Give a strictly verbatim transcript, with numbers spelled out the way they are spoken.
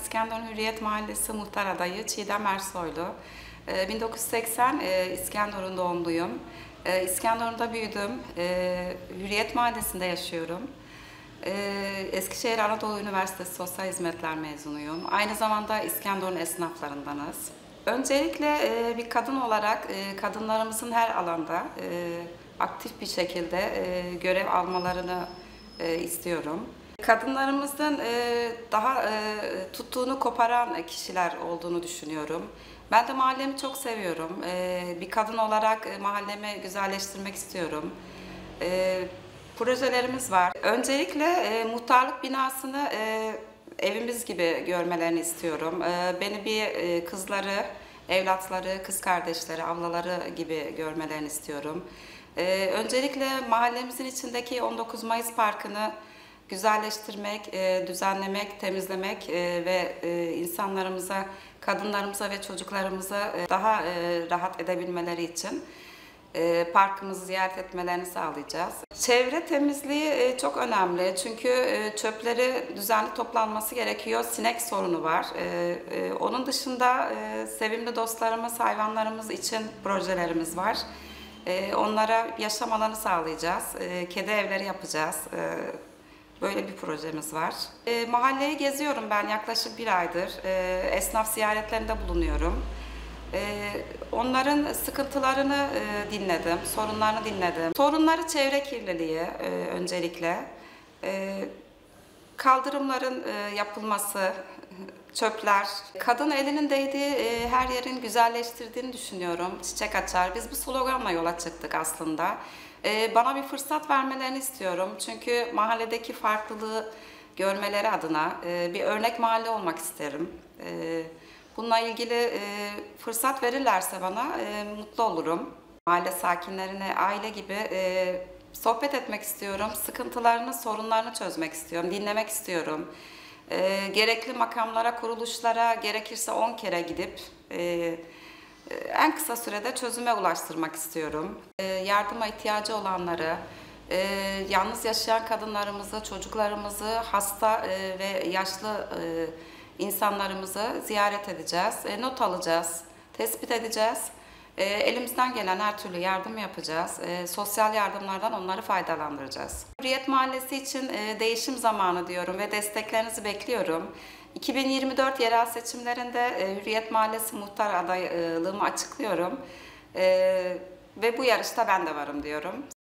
İskenderun Hürriyet Mahallesi Muhtar Adayı Çiğdem Ersoylu. bin dokuz yüz seksen İskenderun doğumluyum. İskenderun'da büyüdüm. Hürriyet Mahallesi'nde yaşıyorum. Eskişehir Anadolu Üniversitesi Sosyal Hizmetler mezunuyum. Aynı zamanda İskenderun esnaflarındanız. Öncelikle bir kadın olarak kadınlarımızın her alanda aktif bir şekilde görev almalarını istiyorum. Kadınlarımızın daha tuttuğunu koparan kişiler olduğunu düşünüyorum. Ben de mahallemi çok seviyorum. Bir kadın olarak mahallemi güzelleştirmek istiyorum. Projelerimiz var. Öncelikle muhtarlık binasını evimiz gibi görmelerini istiyorum. Beni bir kızları, evlatları, kız kardeşleri, ablaları gibi görmelerini istiyorum. Öncelikle mahallemizin içindeki on dokuz Mayıs Parkı'nı güzelleştirmek, düzenlemek, temizlemek ve insanlarımıza, kadınlarımıza ve çocuklarımıza daha rahat edebilmeleri için parkımızı ziyaret etmelerini sağlayacağız. Çevre temizliği çok önemli çünkü çöpleri düzenli toplanması gerekiyor. Sinek sorunu var. Onun dışında sevimli dostlarımız, hayvanlarımız için projelerimiz var. Onlara yaşam alanı sağlayacağız. Kedi evleri yapacağız. Böyle bir projemiz var. E, mahalleyi geziyorum ben yaklaşık bir aydır. E, esnaf ziyaretlerinde bulunuyorum. E, onların sıkıntılarını e, dinledim, sorunlarını dinledim. Sorunları çevre kirliliği e, öncelikle. E, kaldırımların e, yapılması, çöpler. Kadın elinin değdiği e, her yerin güzelleştirdiğini düşünüyorum. Çiçek açar. Biz bu sloganla yola çıktık aslında. E, bana bir fırsat vermelerini istiyorum. Çünkü mahalledeki farklılığı görmeleri adına e, bir örnek mahalle olmak isterim. E, bununla ilgili e, fırsat verirlerse bana e, mutlu olurum. Mahalle sakinlerine aile gibi e, sohbet etmek istiyorum. Sıkıntılarını, sorunlarını çözmek istiyorum. Dinlemek istiyorum. E, gerekli makamlara, kuruluşlara gerekirse on kere gidip e, en kısa sürede çözüme ulaştırmak istiyorum. E, yardıma ihtiyacı olanları, e, yalnız yaşayan kadınlarımızı, çocuklarımızı, hasta e, ve yaşlı e, insanlarımızı ziyaret edeceğiz. E, not alacağız, tespit edeceğiz. E, elimizden gelen her türlü yardım yapacağız. E, sosyal yardımlardan onları faydalandıracağız. Hürriyet Mahallesi için e, değişim zamanı diyorum ve desteklerinizi bekliyorum. iki bin yirmi dört yerel seçimlerinde e, Hürriyet Mahallesi muhtar adaylığımı açıklıyorum. E, ve bu yarışta ben de varım diyorum.